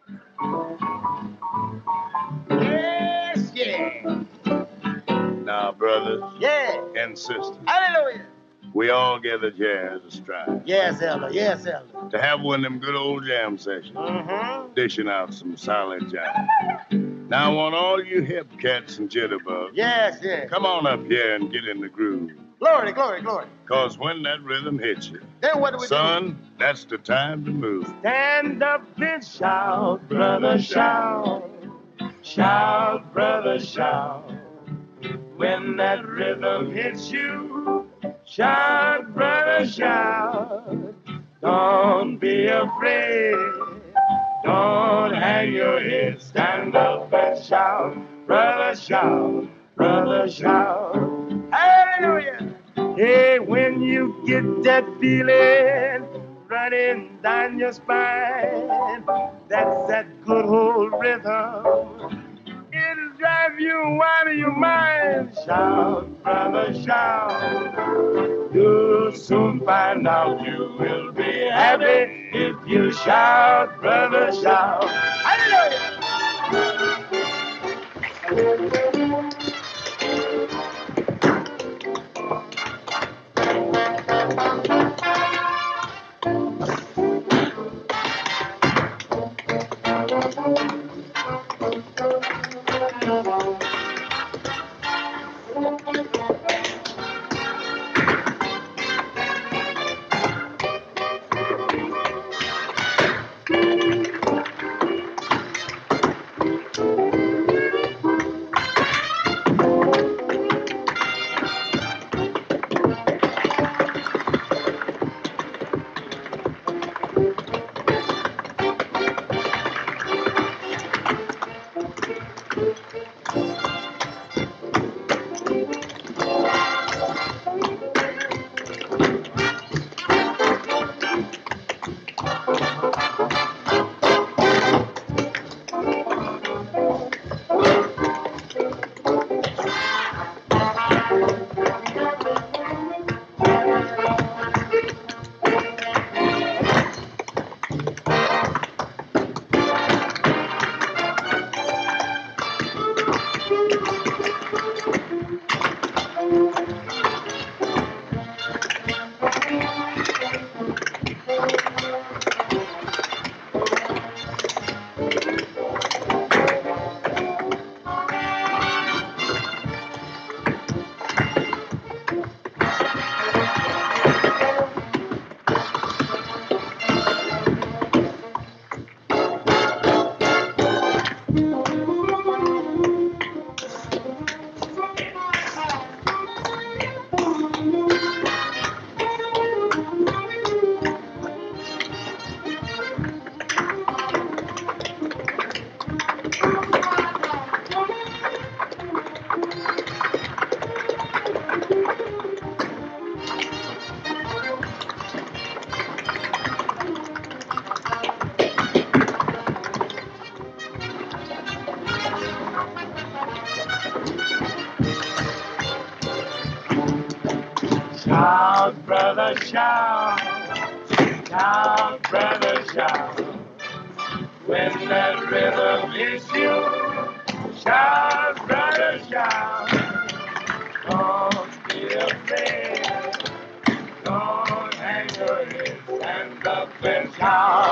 Yes, yeah. Now, brothers Yeah. and sisters, Hallelujah. we all gathered here as a strive Yes, Elder. Yes, Elder. to have one of them good old jam sessions, dishing out some solid jam. Now, I want all you hip cats and jitterbugs, Yes, yes. come on up here and get in the groove. Glory, glory, glory. Cause when that rhythm hits you, Then what do we do? son, that's the time to move. Stand up and shout, brother, shout. Shout, brother, shout. When that rhythm hits you, shout, brother, shout. Don't be afraid. Don't hang your head. Stand up and shout, brother, shout, brother, shout. Hallelujah. Hey, when you get that feeling running down your spine, that's that good old rhythm. It'll drive you out of your mind. Shout, brother, shout. You'll soon find out you will be happy if you shout, brother, shout. Hallelujah. Shout, brother, shout. Shout, brother, shout. When that rhythm hits you, shout, brother, shout. Don't be afraid. Don't hang your head. Stand up and shout.